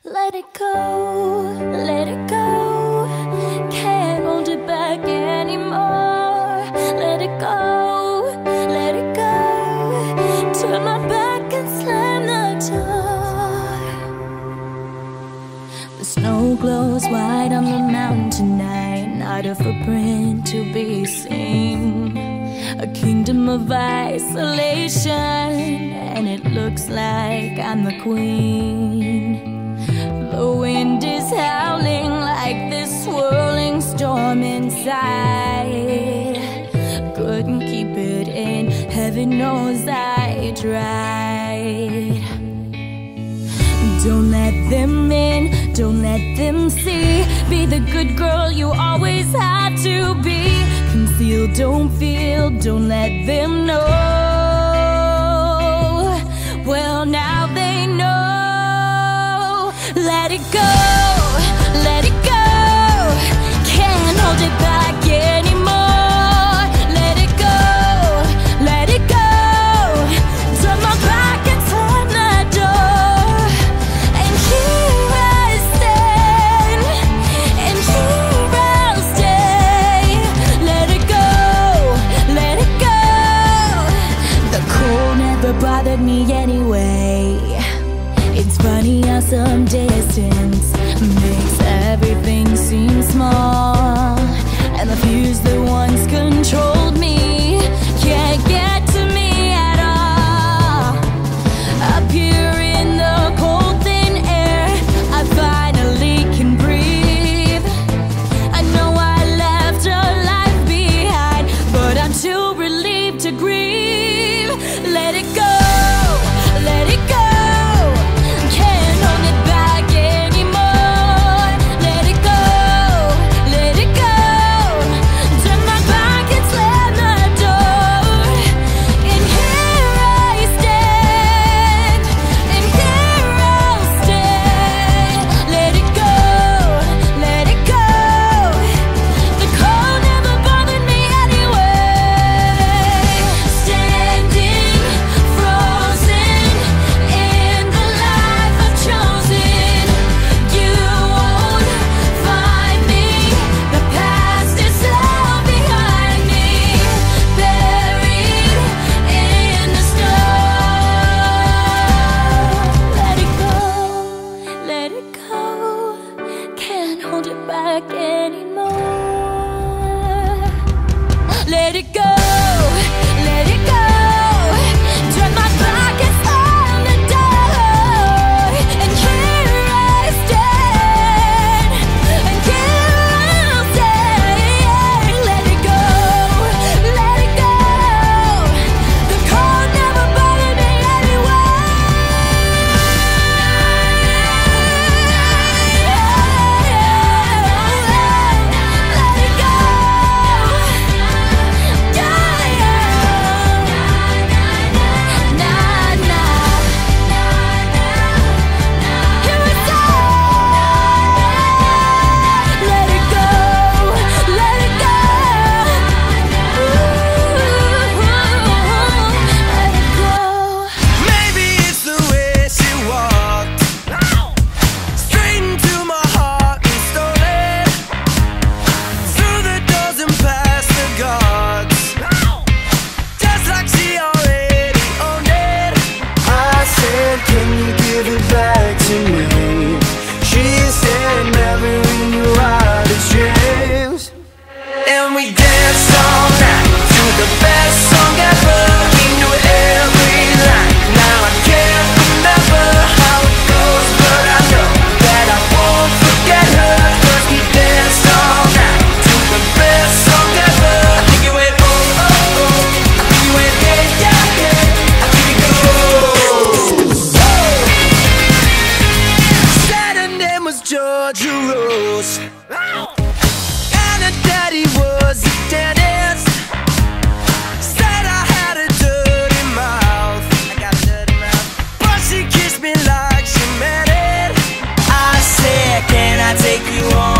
Let it go, let it go. Can't hold it back anymore. Let it go, let it go. Turn my back and slam the door. The snow glows white on the mountain tonight, not a footprint to be seen. A kingdom of isolation, and it looks like I'm the queen. The wind is howling like this swirling storm inside. Couldn't keep it in, heaven knows I tried. Don't let them in, don't let them see. Be the good girl you always had to be. Conceal, don't feel, don't let them know. Well, now they know. Let it go, let it go. Can't hold it back anymore. Let it go, let it go. Turn my back and slam the door. And here I stand, and here I'll stay. Let it go, let it go. The cold never bothered me anyway. It's funny how some distance makes everything seem small, and the fears that once controlled me can't get to me at all. Up here in the cold thin air, I finally can breathe. I know I left a life behind, but I'm too relieved to grieve. Let it go, let it go. Let it go, let it go. Turn my back and slam the door. And here I stand, and here I'll stay. Let it go, let it go. The cold never bothered me anyway. Let it go. And her daddy was a dentist. Said I had a dirty mouth. I got a dirty mouth. But she kissed me like she meant it. I said, can I take you home?